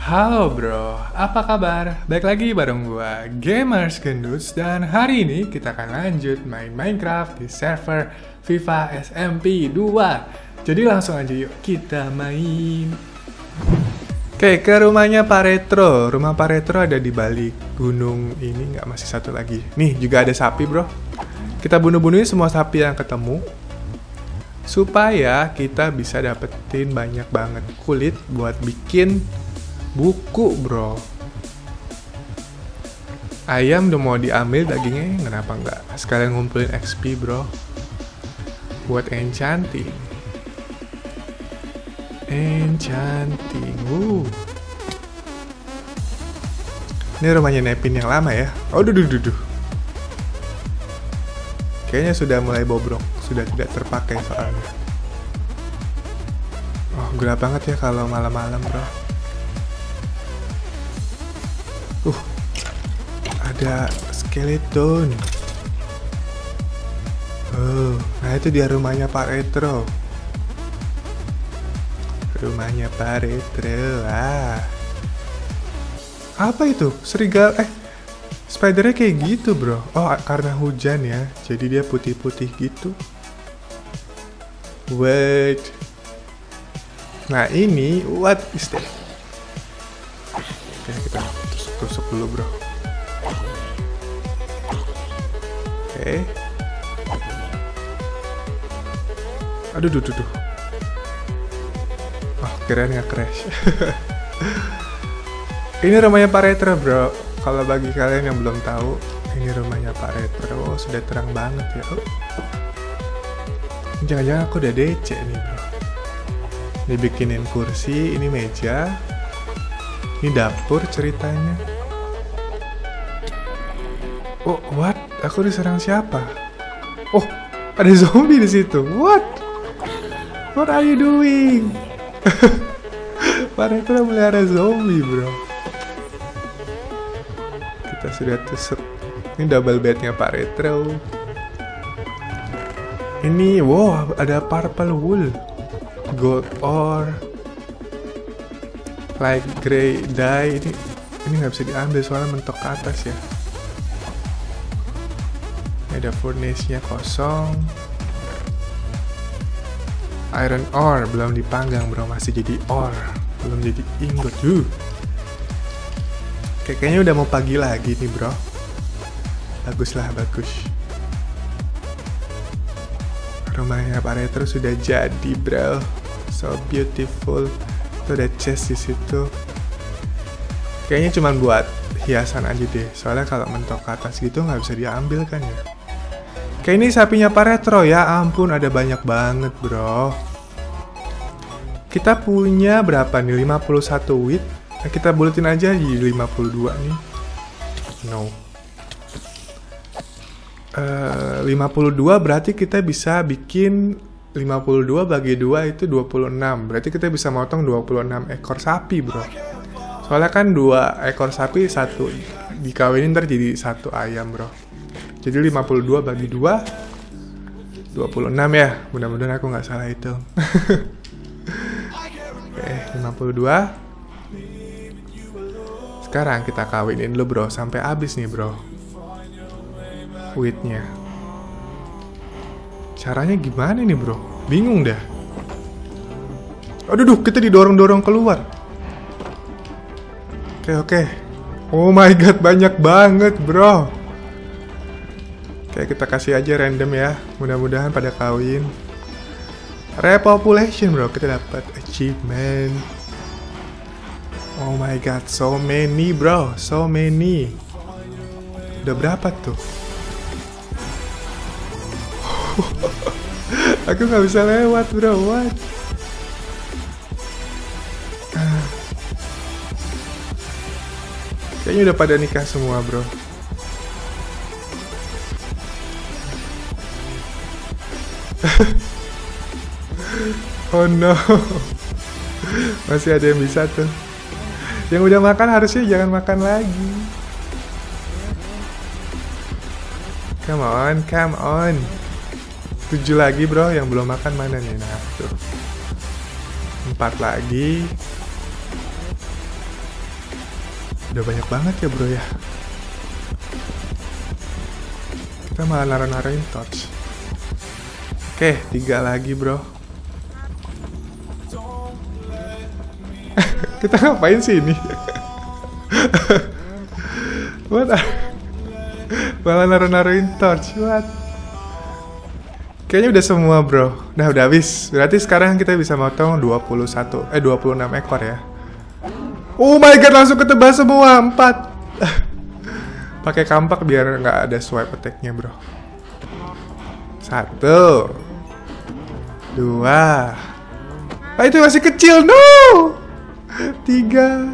Halo bro, apa kabar? Balik lagi bareng gua Gamers Gendus dan hari ini kita akan lanjut main Minecraft di server FIFA SMP 2. Jadi langsung aja yuk kita main. Oke, ke rumahnya Pak Retro. Rumah Pak Retro ada di balik gunung ini, nggak masih satu lagi. Nih juga ada sapi bro. Kita bunuh-bunuhin semua sapi yang ketemu supaya kita bisa dapetin banyak banget kulit buat bikin buku bro. Ayam udah mau diambil dagingnya, kenapa enggak sekalian ngumpulin XP bro buat enchanting. Ini rumahnya Nepin yang lama ya. Oh duh. Kayaknya sudah mulai bobrok, sudah tidak terpakai soalnya. Oh gelap banget ya kalau malam-malam bro. Ada skeleton. Oh, nah itu dia rumahnya Pak Retro. Rumahnya Pak Retro. Apa itu? Serigala? Spidernya kayak gitu bro. Oh, karena hujan ya. Jadi dia putih-putih gitu. Wait. Nah ini, what is that? Oke, kita tusuk dulu bro. Oke. Aduh. Oh, kirain nggak crash. Ini rumahnya Pak Retro, bro. Kalau bagi kalian yang belum tahu, ini rumahnya Pak Retro. Oh, sudah terang banget ya. Oh. Jangan-jangan aku udah DC nih, bro. Dibikinin kursi, ini meja. Ini dapur ceritanya. Oh, what? Aku diserang siapa? Oh, ada zombie di situ. What? What are you doing? Pak Retro melihara zombie, bro. Kita sudah tusuk. Ini double bednya Pak Retro. Ini, wow, ada purple wool, gold ore, light gray dye. Ini nggak bisa diambil soalnya mentok ke atas ya. Ada furnace-nya kosong. Iron ore belum dipanggang bro, masih jadi ore, belum jadi ingot. Kayaknya udah mau pagi lagi nih bro. Bagus. Rumahnya Pak Retro sudah jadi bro, so beautiful. Itu ada chest di situ. Kayaknya cuma buat hiasan aja deh, soalnya kalau mentok ke atas gitu nggak bisa diambil kan ya. Kayak ini sapinya Pak Retro, ya ampun ada banyak banget bro. Kita punya berapa nih? 51 wheat. Nah, kita buletin aja di 52 nih. No. 52 berarti kita bisa bikin 52 bagi 2 itu 26. Berarti kita bisa motong 26 ekor sapi bro. Soalnya kan 2 ekor sapi satu dikawinin ntar jadi 1 ayam bro. Jadi 52 bagi 2 26 ya. Mudah-mudahan aku nggak salah hitung. Oke, 52. Sekarang kita kawinin dulu bro sampai habis nih bro wheatnya. Caranya gimana nih bro? Bingung dah. Aduh, kita didorong-dorong keluar. Oke. Oh my god, banyak banget bro. Oke, kita kasih aja random ya. Mudah-mudahan pada kawin. Repopulation bro, kita dapat achievement. Oh my god, so many bro, so many. Udah berapa tuh? Aku nggak bisa lewat bro, what? Kayaknya udah pada nikah semua bro. Oh no. Masih ada yang bisa tuh. Yang udah makan harusnya jangan makan lagi. Come on. 7 lagi bro, yang belum makan mana nih? Nah tuh 4 lagi. Udah banyak banget ya bro ya. Kita malah naruh-naruhin torch. Oke, 3 lagi bro. Kita ngapain sih ini? What? Malah naruh-naruhin torch. What? Kayaknya udah semua bro. Udah habis. Berarti sekarang kita bisa motong 26 ekor ya. Oh my god, langsung ketebas semua 4. Pakai kampak biar nggak ada swipe attack-nya bro. 1 2. Ah, itu masih kecil, no. 3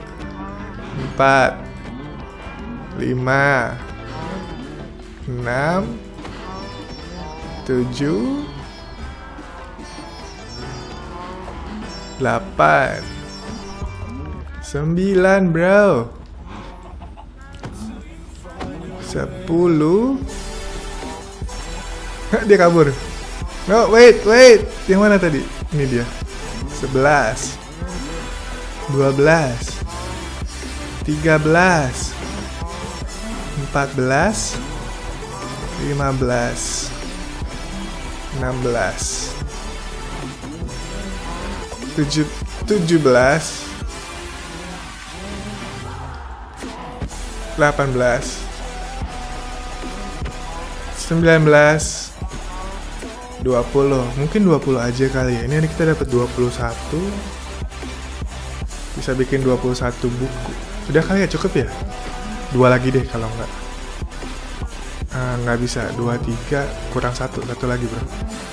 4 5 6 7 8 9 bro. 10. Dia kabur. No, wait. Yang mana tadi? Ini dia. 11 12 13 14 15 16 17 18 19 20. Mungkin 20 aja kali ya. Ini kita dapat 21. Bisa bikin 21 buku. Udah kali ya, cukup ya? 2 lagi deh kalau enggak. Nggak bisa. 23 kurang 1 lagi bro.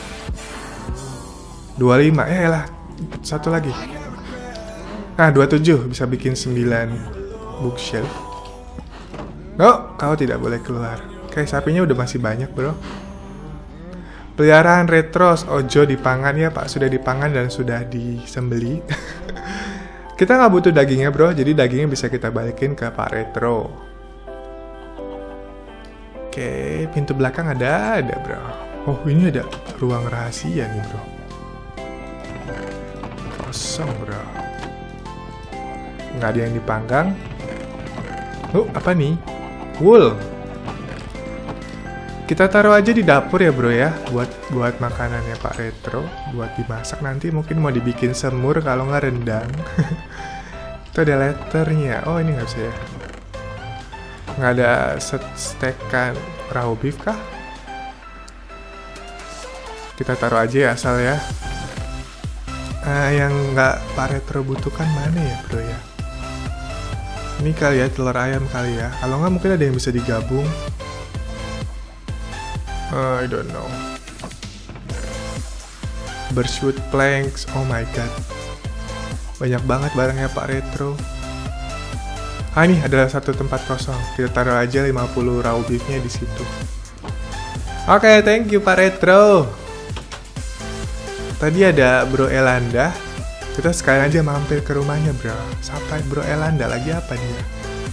25. Lah. 1 lagi. Nah 27 bisa bikin 9 bookshelf. No, kau tidak boleh keluar. Oke, sapinya udah masih banyak bro. Peliharaan Retros, ojo dipangan ya pak. Sudah dipangan dan sudah disembeli. Kita nggak butuh dagingnya bro, jadi dagingnya bisa kita balikin ke Pak Retro. Oke, pintu belakang ada bro. Oh ini ada ruang rahasia nih bro. Kosong bro. Nggak ada yang dipanggang. Apa nih? Wool. Kita taruh aja di dapur ya bro ya, buat makanannya Pak Retro, buat dimasak nanti mungkin mau dibikin semur kalau nggak rendang. Itu ada letternya. Oh ini nggak bisa ya? Nggak ada stekan raw beef kah? Kita taruh aja ya asal ya. Yang nggak Pak Retro butuhkan mana ya bro ya? Ini kali ya, telur ayam kali ya. Kalau nggak mungkin ada yang bisa digabung. I don't know. Birchwood planks. Oh my god. Banyak banget barangnya Pak Retro. Ini adalah satu tempat kosong. Kita taruh aja 50 raw beefnya di situ. Oke, thank you Pak Retro. Tadi ada Bro Elanda. Kita sekalian aja mampir ke rumahnya bro. Sampai Bro Elanda lagi apa dia?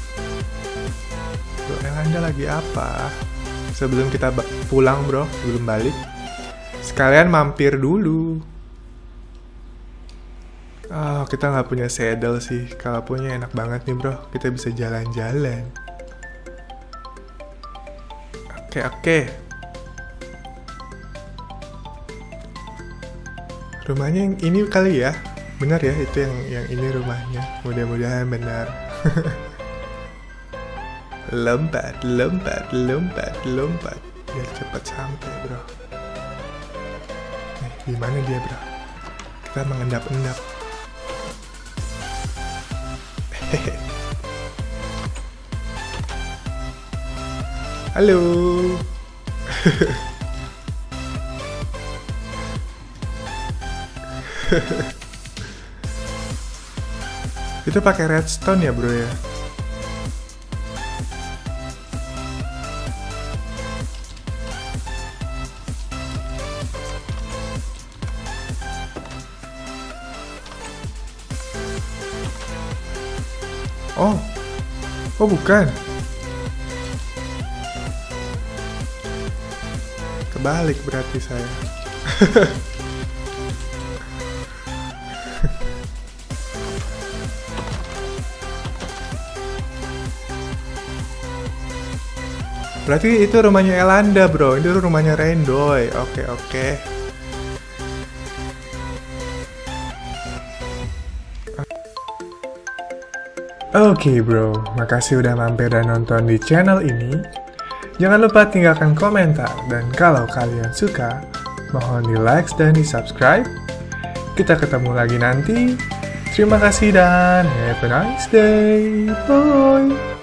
Bro Elanda lagi apa? Sebelum kita pulang bro, sebelum balik, sekalian mampir dulu. Oh, kita nggak punya saddle sih. Kalau punya enak banget nih bro, kita bisa jalan-jalan. Oke. Rumahnya yang ini kali ya? Benar ya, itu yang ini rumahnya. Mudah-mudahan benar. Lompat biar cepat sampai bro. Gimana dia bro? Kita mengendap-endap. Halo. Itu pakai redstone ya bro ya? Oh bukan. Kebalik berarti saya. Berarti itu rumahnya Elanda, bro. Ini rumahnya Rendoy. Oke. Oke, bro. Makasih udah mampir dan nonton di channel ini. Jangan lupa tinggalkan komentar. Dan kalau kalian suka, mohon di-like dan di-subscribe. Kita ketemu lagi nanti. Terima kasih dan have a nice day. Bye.